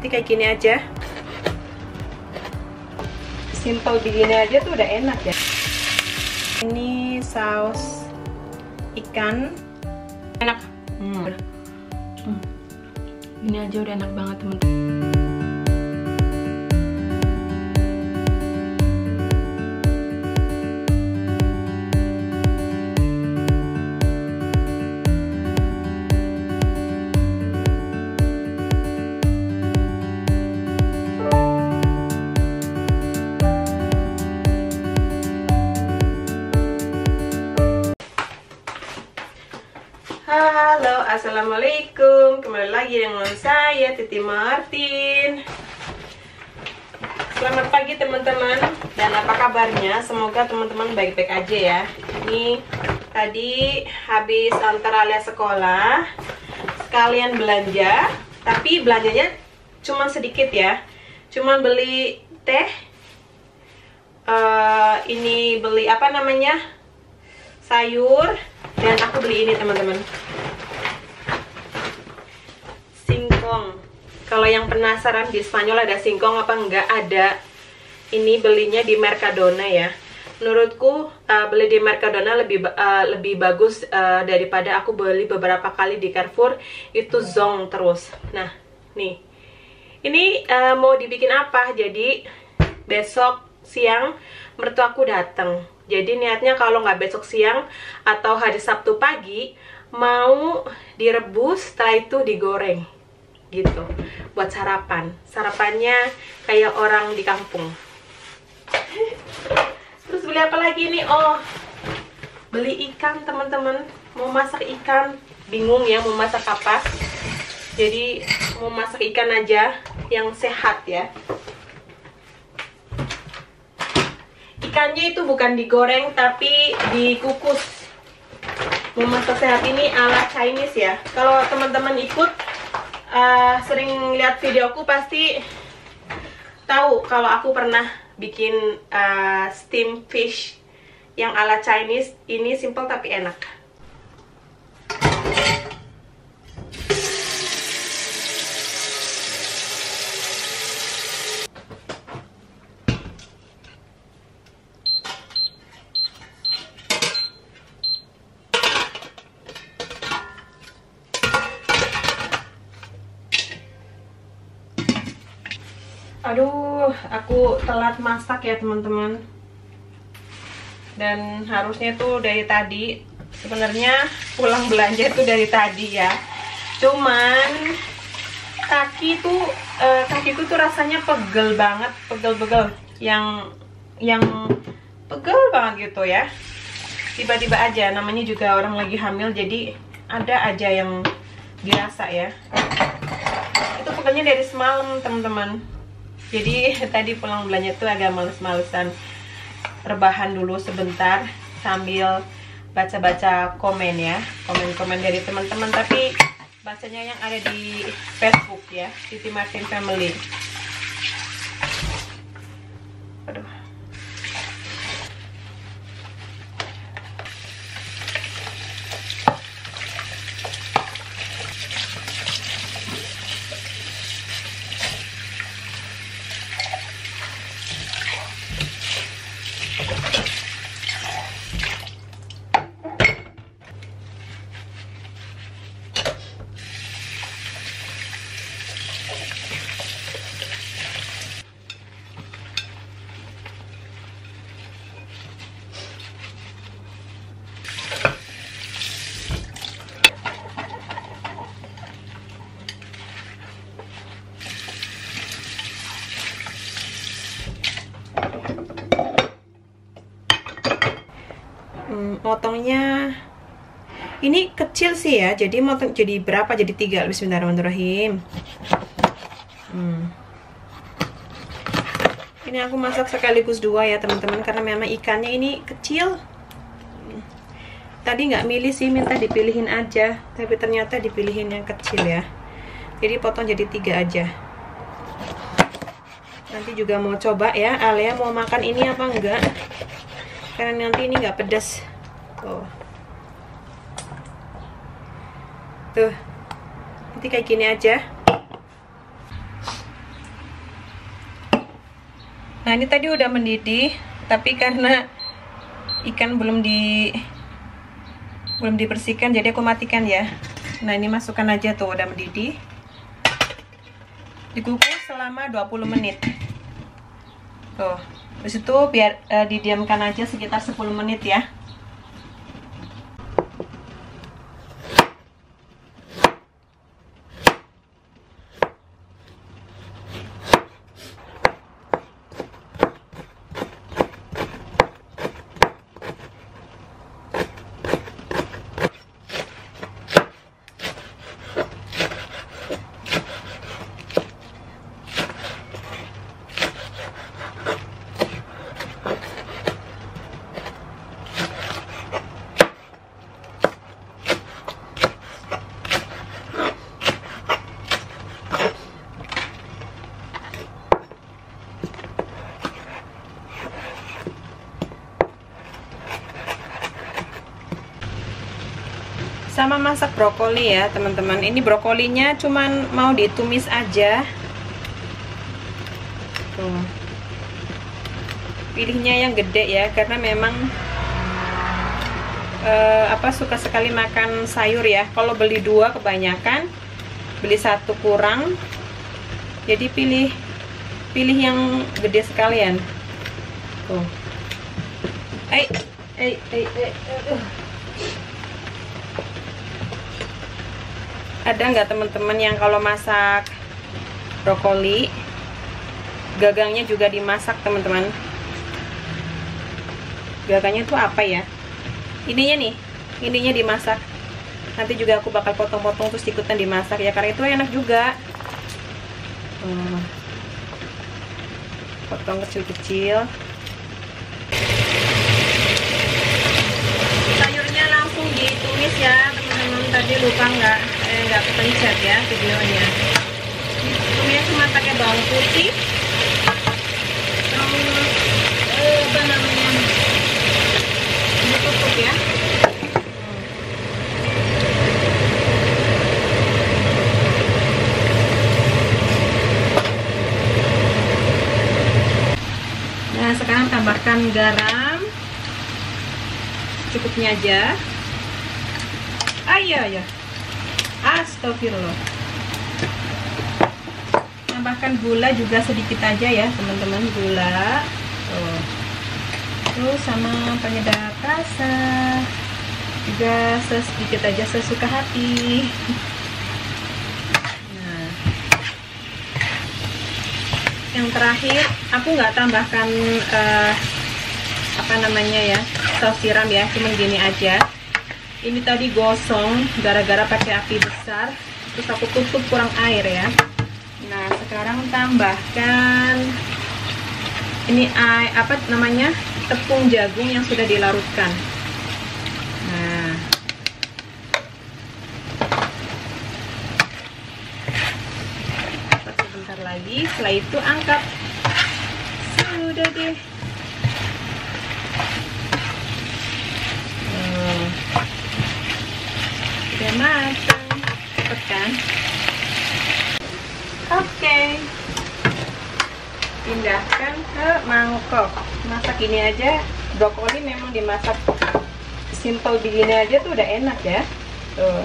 kayak gini aja. Simple begini aja tuh udah enak ya. Ini saus ikan enak. Ini aja udah enak banget teman-teman. Halo, assalamualaikum. Kembali lagi dengan saya Titi Martin. Selamat pagi teman-teman. Dan apa kabarnya? Semoga teman-teman baik-baik aja ya. Ini tadi habis antar Alia sekolah, sekalian belanja. Tapi belanjanya cuma sedikit ya. Cuma beli teh. Ini beli apa namanya? Sayur. Dan aku beli ini teman-teman, singkong. Kalau yang penasaran di Spanyol ada singkong apa enggak, ada. Ini belinya di Mercadona ya. Menurutku beli di Mercadona lebih bagus daripada aku beli beberapa kali di Carrefour. Itu zonk terus. Nah nih, ini mau dibikin apa? Jadi besok siang mertuaku datang. Jadi niatnya kalau nggak besok siang atau hari Sabtu pagi mau direbus, setelah itu digoreng gitu buat sarapan. Sarapannya kayak orang di kampung. Terus beli apa lagi nih? Oh, beli ikan teman-teman. Mau masak ikan, bingung ya mau masak apa. Jadi mau masak ikan aja yang sehat ya. Ikannya itu bukan digoreng tapi dikukus. Memasak sehat ini ala Chinese ya. Kalau teman-teman ikut sering lihat videoku pasti tahu kalau aku pernah bikin steam fish yang ala Chinese. Ini simple tapi enak. Aduh, aku telat masak ya teman-teman. Dan harusnya tuh dari tadi. Sebenarnya pulang belanja tuh dari tadi ya. Cuman kakiku tuh rasanya pegel banget, pegel-pegel. Yang pegel banget gitu ya. Tiba-tiba aja, namanya juga orang lagi hamil, jadi ada aja yang dirasa ya. Itu pegelnya dari semalam teman-teman. Jadi tadi pulang belanja tuh agak males-malesan, rebahan dulu sebentar sambil baca-baca komen ya, komen-komen dari teman-teman, tapi bacanya yang ada di Facebook ya, Titi Martin Family. Aduh. Motongnya ini kecil sih ya, jadi motong jadi berapa, jadi 3. Bismillahirrahmanirrahim. Ini aku masak sekaligus 2 ya teman-teman, karena memang ikannya ini kecil. Tadi nggak milih sih, minta dipilihin aja, tapi ternyata dipilihin yang kecil ya, jadi potong jadi 3 aja. Nanti juga mau coba ya, Alia mau makan ini apa enggak, karena nanti ini nggak pedas. Tuh, nanti kayak gini aja. Nah, ini tadi udah mendidih, tapi karena ikan belum dibersihkan, jadi aku matikan ya. Nah, ini masukkan aja tuh, udah mendidih. Dikukus selama 20 menit. Tuh, habis itu biar didiamkan aja sekitar 10 menit ya. Sama masak brokoli ya teman-teman. Ini brokolinya cuman mau ditumis aja. Tuh. Pilihnya yang gede ya, karena memang suka sekali makan sayur ya. Kalau beli 2 kebanyakan, beli 1 kurang. Jadi pilih yang gede sekalian. Tuh. Ada nggak teman-teman yang kalau masak brokoli gagangnya juga dimasak teman-teman? Gagangnya tuh apa ya? Ininya dimasak. Nanti juga aku bakal potong-potong terus ikutan dimasak ya, karena itu enak juga. Potong kecil-kecil. Sayurnya langsung ditumis ya teman-teman. Tadi lupa nggak kepencet ya videonya. Ini cuma pakai bawang putih, apa namanya, ini tutup ya. Nah, sekarang tambahkan garam cukupnya aja. Ya. Astagfirullah. Tambahkan gula juga sedikit aja ya teman-teman, gula. Terus sama penyedap rasa juga sedikit aja sesuka hati. Nah, yang terakhir aku nggak tambahkan saus tiram ya, cuman gini aja. Ini tadi gosong gara-gara pakai api besar, terus aku tutup kurang air ya. Nah, sekarang tambahkan ini tepung jagung yang sudah dilarutkan. Nah, sebentar lagi, setelah itu angkat. Sudah deh. Udah matang, cepet kan? Oke. Pindahkan ke mangkok. Masak ini aja, brokoli memang dimasak simple begini aja tuh udah enak ya. Tuh.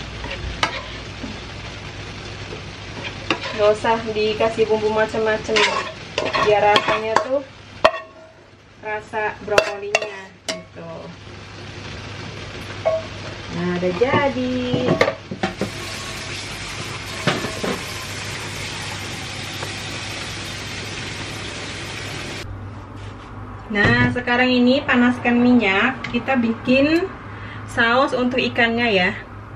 Gak usah dikasih bumbu macam-macam, biar rasanya tuh rasa brokolinya gitu. Nah, udah jadi. Nah, sekarang ini panaskan minyak. Kita bikin saus untuk ikannya ya.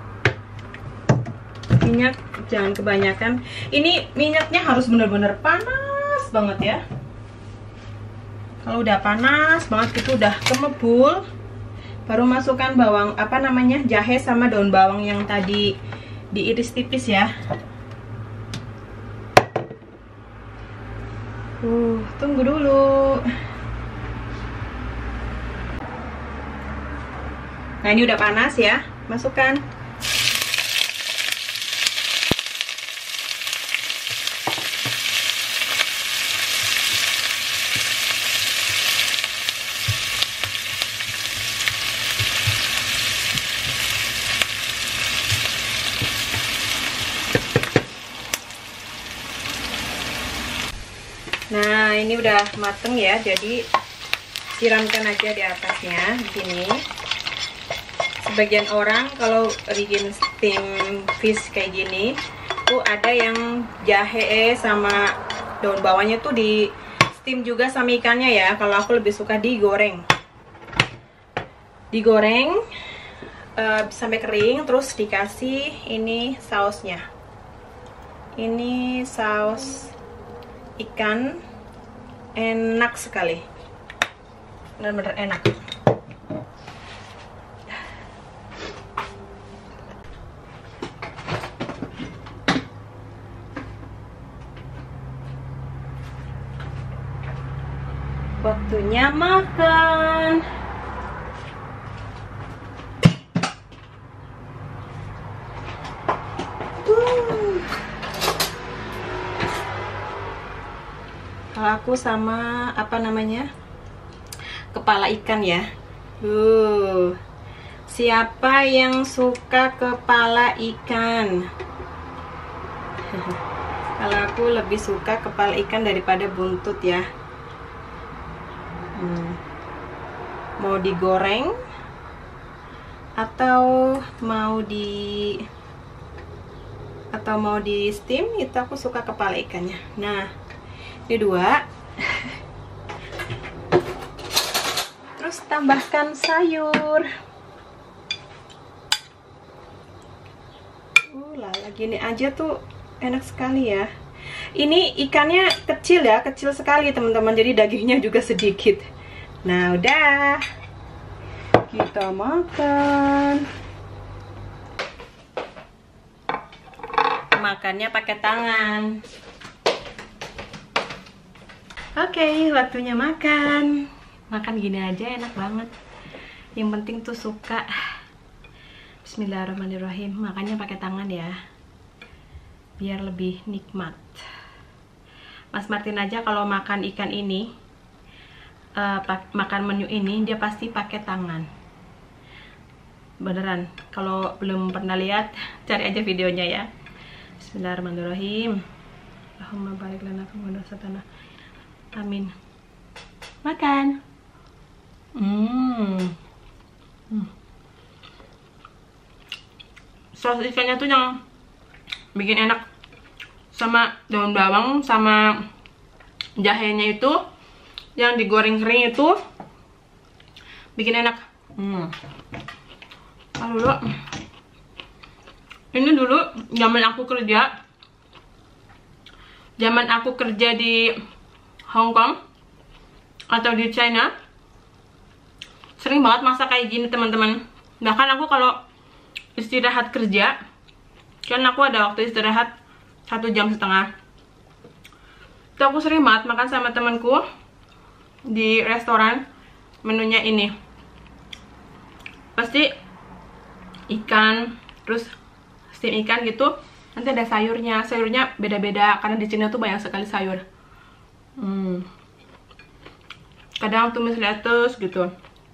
Minyak jangan kebanyakan. Ini minyaknya harus benar-benar panas banget ya. Kalau udah panas banget itu udah kemebul, baru masukkan jahe sama daun bawang yang tadi diiris tipis ya. Tunggu dulu. Nah, ini udah panas ya, masukkan. ini udah mateng ya, jadi siramkan aja di atasnya begini. Sebagian orang kalau bikin steam fish kayak gini tuh ada yang jahe sama daun bawangnya tuh di steam juga sama ikannya ya. Kalau aku lebih suka digoreng. Digoreng sampai kering, terus dikasih ini sausnya. Ini saus ikan, enak sekali, benar-benar enak. Waktunya makan. Kalau aku sama apa namanya, kepala ikan ya. Siapa yang suka kepala ikan? Kalau aku lebih suka kepala ikan daripada buntut ya. Mau digoreng atau mau di steam, itu aku suka kepala ikannya. Nah, ini 2. Terus tambahkan sayur. Lagi gini aja tuh enak sekali ya. Ini ikannya kecil ya, kecil sekali teman-teman, jadi dagingnya juga sedikit. Nah, udah. Kita makan. Makannya pakai tangan. Oke, waktunya makan. Makan gini aja enak banget. Yang penting tuh suka. Bismillahirrahmanirrahim. Makannya pakai tangan ya, biar lebih nikmat. Mas Martin aja kalau makan ikan ini, makan menu ini, dia pasti pakai tangan. Beneran. Kalau belum pernah lihat, cari aja videonya ya. Bismillahirrahmanirrahim. Allahumma barik lana fi tanah. Amin. Makan. Saus ikannya tuh yang bikin enak, sama daun bawang sama jahenya itu yang digoreng kering itu bikin enak. Ini dulu zaman aku kerja di Hong Kong atau di China, sering banget masak kayak gini teman-teman. Bahkan aku kalau istirahat kerja, kan aku ada waktu istirahat 1,5 jam, itu aku sering banget makan sama temanku di restoran. Menunya ini pasti ikan, terus steam ikan gitu. Nanti ada sayurnya beda-beda karena di Cina tuh banyak sekali sayur. Kadang tumis lettuce gitu.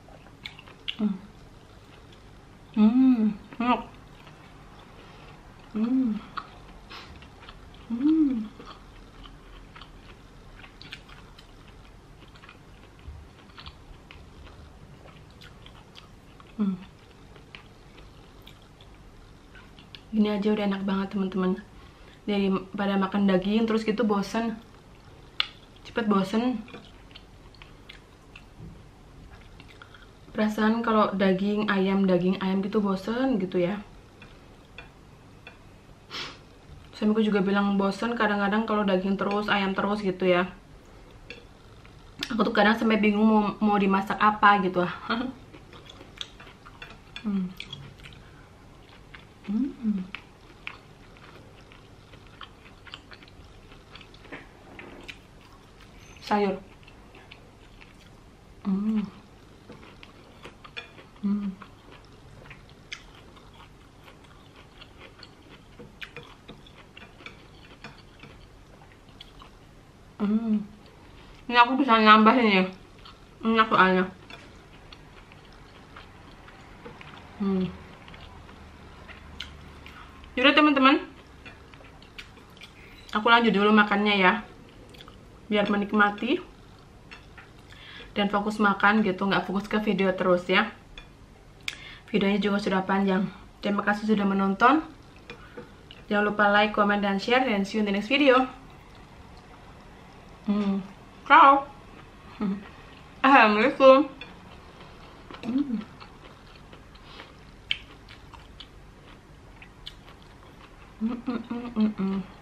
Gini aja udah enak banget teman-teman. Daripada makan daging terus gitu bosen, cepet bosen. Perasaan kalau daging ayam gitu bosen gitu ya. Suamiku juga bilang bosen kadang-kadang kalau daging terus, ayam terus gitu ya. Aku tuh kadang sampai bingung mau dimasak apa gitu. Sayur. Ini aku bisa nambah ini. Enak soalnya. Yaudah teman-teman, aku lanjut dulu makannya ya. biar menikmati dan fokus makan gitu, nggak fokus ke video terus ya. Videonya juga sudah panjang. Terima kasih sudah menonton. Jangan lupa like, comment, dan share, dan see you in the next video. Ciao. Assalamualaikum. Mm-mm-mm-mm-mm.